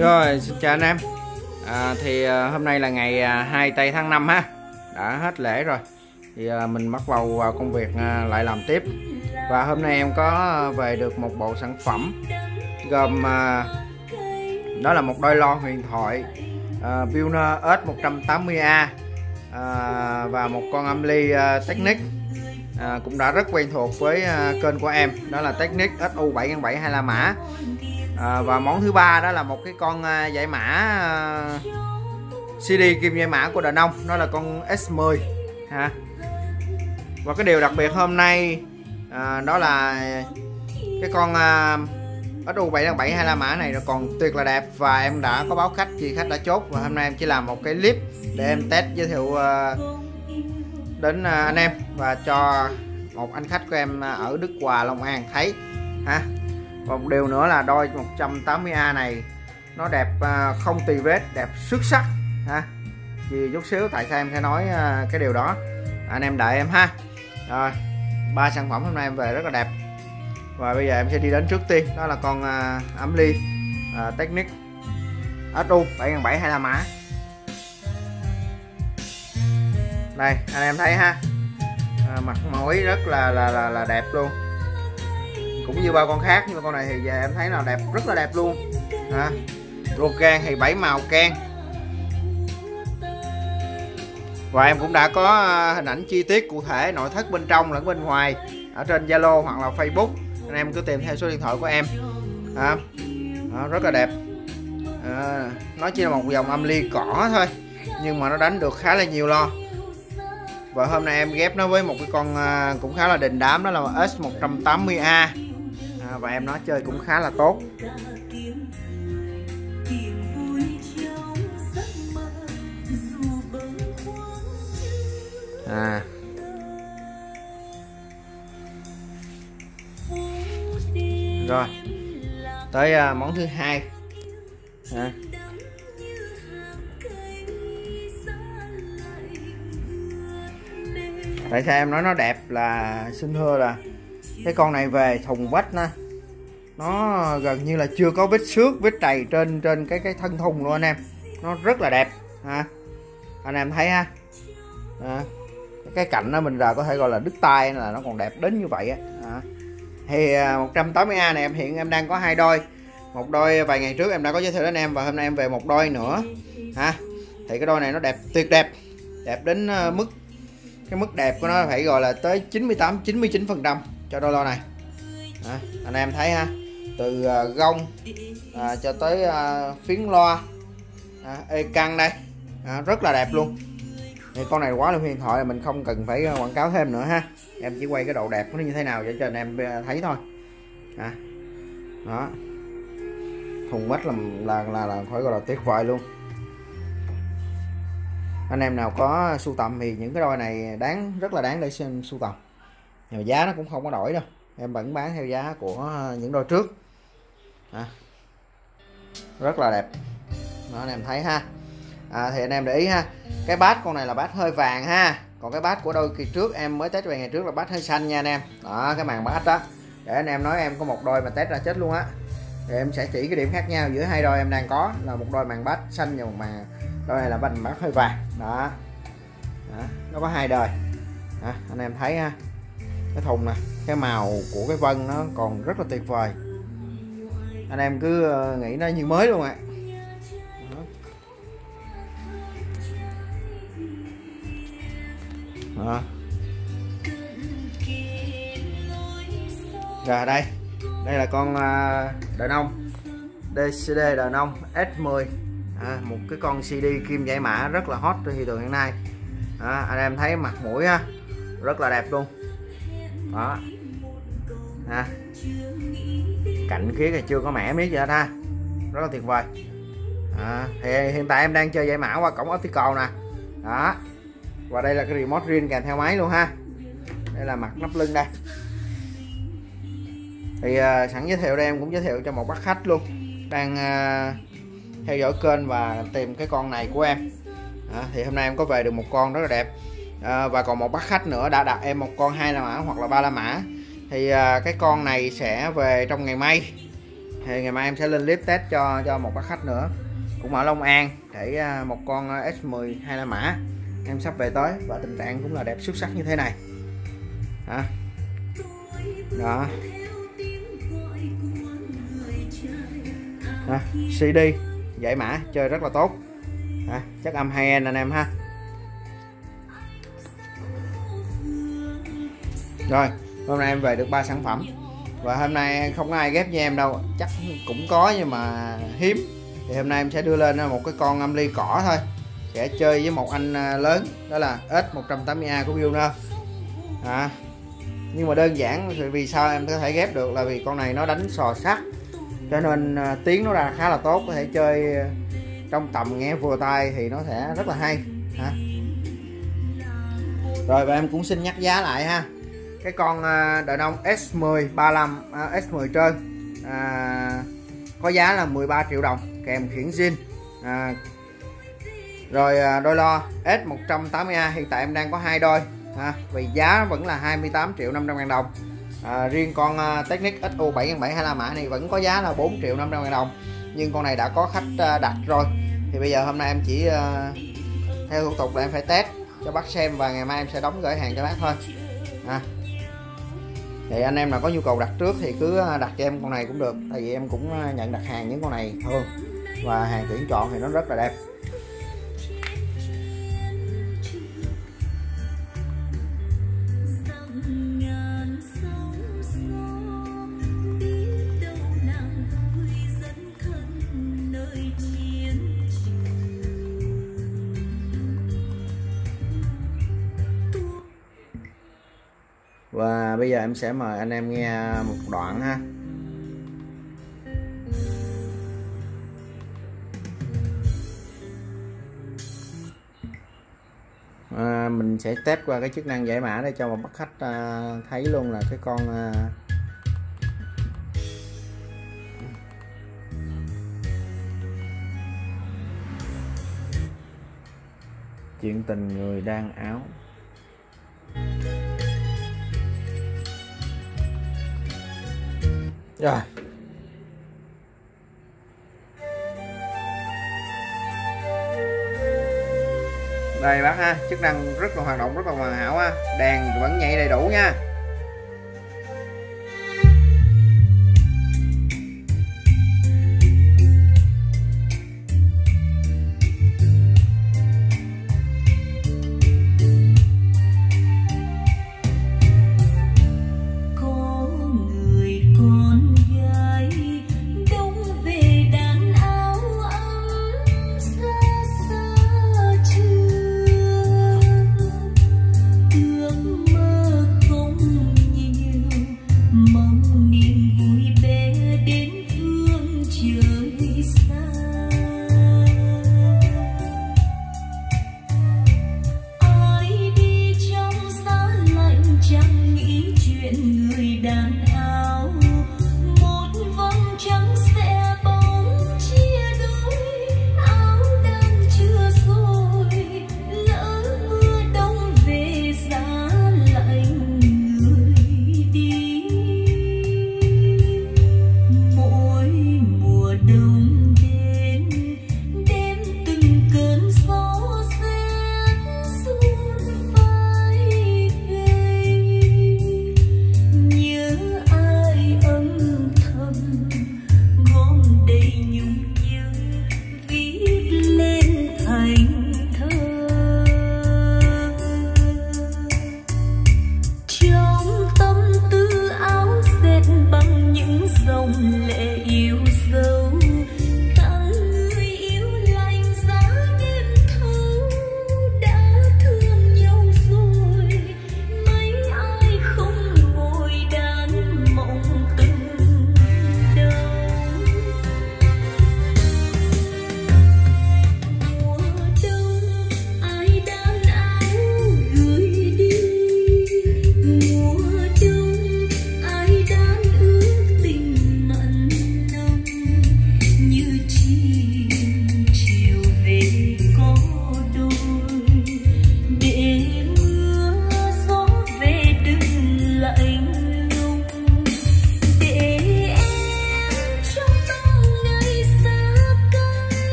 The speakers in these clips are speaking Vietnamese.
Rồi, xin chào anh em. Hôm nay là ngày 2 tây tháng 5 ha. Đã hết lễ rồi. Thì mình bắt đầu vào công việc lại làm tiếp. Và hôm nay em có về được một bộ sản phẩm gồm đó là một đôi loa huyền thoại Pioneer S180A và một con âm ly Technic cũng đã rất quen thuộc với kênh của em, đó là Technic SU7x7 25 mã. Và món thứ ba đó là một cái con giải mã CD kim giải mã của Danone, nó là con S10 ha. Và cái điều đặc biệt hôm nay đó là cái con SU7x7 25 mã này nó còn tuyệt là đẹp, và em đã có báo khách chị khách đã chốt, và hôm nay em chỉ làm một cái clip để em test giới thiệu đến anh em và cho một anh khách của em ở Đức Hòa, Long An thấy ha. Và một điều nữa là đôi 180A này nó đẹp không tì vết, đẹp xuất sắc ha. Vì chút xíu tại sao em sẽ nói cái điều đó, anh em đợi em ha. Rồi, 3 sản phẩm hôm nay em về rất là đẹp. Và bây giờ em sẽ đi đến trước tiên, đó là con âm ly Technic SU7x7 25 mã. Đây anh em thấy ha, mặt mối rất là đẹp luôn, cũng như ba con khác, nhưng mà con này thì giờ em thấy là đẹp, rất là đẹp luôn ha. Lô can thì 7 màu can, và em cũng đã có hình ảnh chi tiết cụ thể nội thất bên trong lẫn bên ngoài ở trên Zalo hoặc là Facebook, anh em cứ tìm theo số điện thoại của em đó, rất là đẹp. Nó chỉ là một dòng âm ly cỏ thôi, nhưng mà nó đánh được khá là nhiều lo. Và hôm nay em ghép nó với một cái con cũng khá là đình đám, đó là S180A, và em nói chơi cũng khá là tốt. Rồi tới món thứ hai. Tại sao em nói nó đẹp là xin thưa là cái con này về thùng vách nó gần như là chưa có vết xước, vết trầy trên cái thân thùng luôn anh em, nó rất là đẹp ha. Anh em thấy ha, cái cạnh đó mình là có thể gọi là đứt tay, là nó còn đẹp đến như vậy á. Thì 180A này hiện em đang có 2 đôi, một đôi vài ngày trước em đã có giới thiệu đến em, và hôm nay em về một đôi nữa ha. Thì cái đôi này nó đẹp, tuyệt đẹp, đẹp đến cái mức đẹp của nó phải gọi là tới 98-99% cho đôi loa này. Anh em thấy ha, từ gông cho tới phiến loa, ê căng đây, rất là đẹp luôn. Thì con này quá là huyền thoại, mình không cần phải quảng cáo thêm nữa ha, em chỉ quay cái độ đẹp của nó như thế nào để cho anh em thấy thôi. Đó, thùng vách là phải gọi là tuyệt vời luôn. Anh em nào có sưu tầm thì những cái đôi này rất là đáng để sưu tầm. Nhưng mà giá nó cũng không có đổi đâu, em vẫn bán theo giá của những đôi trước. Rất là đẹp đó, anh em thấy ha. Thì anh em để ý ha, cái bát con này là bát hơi vàng ha, còn cái bát của đôi kỳ trước em mới test về ngày trước là bát hơi xanh nha anh em. Đó, cái màn bát đó, để anh em nói em có một đôi mà test ra chết luôn á. Thì em sẽ chỉ cái điểm khác nhau giữa hai đôi em đang có, là một đôi màn bát xanh và một màn đôi này là màn bát hơi vàng đó. Nó có 2 đời. Anh em thấy ha, cái thùng nè, cái màu của cái vân nó còn rất là tuyệt vời, anh em cứ nghĩ nó như mới luôn ạ. Rồi đây là con Danone DCD Danone S10, một cái con CD kim giải mã rất là hot trên thị trường hiện nay. Anh em thấy mặt mũi ha, rất là đẹp luôn đó. Cạnh kia thì chưa có mẻ miếng gì hết ha, rất là tuyệt vời. Thì hiện tại em đang chơi giải mã qua cổng optical nè đó, và đây là cái remote riêng kèm theo máy luôn ha. Đây là mặt nắp lưng đây. Thì sẵn giới thiệu đây em cũng giới thiệu cho một bác khách luôn đang theo dõi kênh và tìm cái con này của em. Thì hôm nay em có về được một con rất là đẹp, và còn một bác khách nữa đã đặt em một con 2 la mã hoặc là 3 la mã. Thì cái con này sẽ về trong ngày mai Thì ngày mai em sẽ lên clip test cho một bác khách nữa cũng ở Long An để một con S10 hay là mã em sắp về tới, và tình trạng cũng là đẹp xuất sắc như thế này đó. CD giải mã chơi rất là tốt, chất âm hay anh em ha. Rồi hôm nay em về được 3 sản phẩm, và hôm nay không có ai ghép với em đâu, chắc cũng có nhưng mà hiếm. Thì hôm nay em sẽ đưa lên một cái con âm ly cỏ thôi, sẽ chơi với một anh lớn đó là S180A của Pioneer. Nhưng mà đơn giản vì sao em có thể ghép được là vì con này nó đánh sò sắt, cho nên tiếng nó ra khá là tốt, có thể chơi trong tầm nghe vừa tai thì nó sẽ rất là hay Rồi và em cũng xin nhắc giá lại ha. Cái con Denon S10 35 S10 trơn có giá là 13 triệu đồng kèm khiển zin. Rồi đôi lo S180A hiện tại em đang có 2 đôi vì giá vẫn là 28 triệu 500 ngàn đồng. Riêng con Technic XU 7725 mã này vẫn có giá là 4 triệu 500 ngàn đồng, nhưng con này đã có khách đặt rồi, thì bây giờ hôm nay em chỉ theo thủ tục là em phải test cho bác xem, và ngày mai em sẽ đóng gửi hàng cho bác thôi. Thì anh em nào có nhu cầu đặt trước thì cứ đặt cho em con này cũng được, tại vì em cũng nhận đặt hàng những con này thường, và hàng tuyển chọn thì nó rất là đẹp. Và bây giờ em sẽ mời anh em nghe một đoạn ha. Mình sẽ test qua cái chức năng giải mã để cho một bác khách thấy luôn là cái con chuyện tình người đang áo. Rồi đây bác ha, chức năng rất là hoạt động rất là hoàn hảo ha, đèn vẫn nhảy đầy đủ nha. Ước mơ không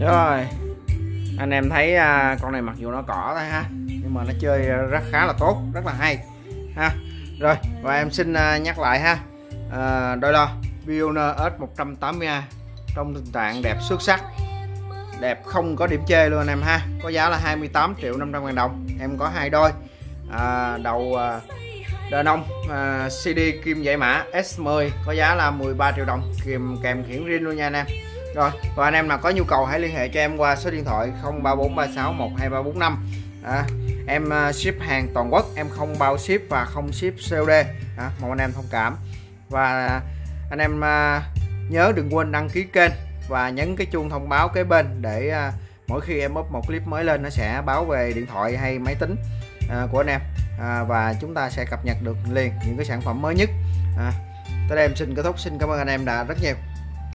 Rồi anh em thấy con này mặc dù nó cỏ thôi ha, nhưng mà nó chơi rất khá là tốt, rất là hay ha. Rồi và em xin nhắc lại ha, đôi lo Pioneer S180A trong tình trạng đẹp xuất sắc, đẹp không có điểm chê luôn anh em ha. Có giá là 28.500.000 đồng. Em có 2 đôi đầu đờ nông CD kim giải mã S10 có giá là 13 triệu đồng kèm khiển riêng luôn nha anh em. Rồi và anh em nào có nhu cầu hãy liên hệ cho em qua số điện thoại 0343612345. Em ship hàng toàn quốc, em không bao ship và không ship COD. Mong anh em thông cảm. Và anh em nhớ đừng quên đăng ký kênh và nhấn cái chuông thông báo kế bên để mỗi khi em up một clip mới lên nó sẽ báo về điện thoại hay máy tính của anh em, và chúng ta sẽ cập nhật được liền những cái sản phẩm mới nhất. Tới đây em xin kết thúc, xin cảm ơn anh em đã rất nhiều.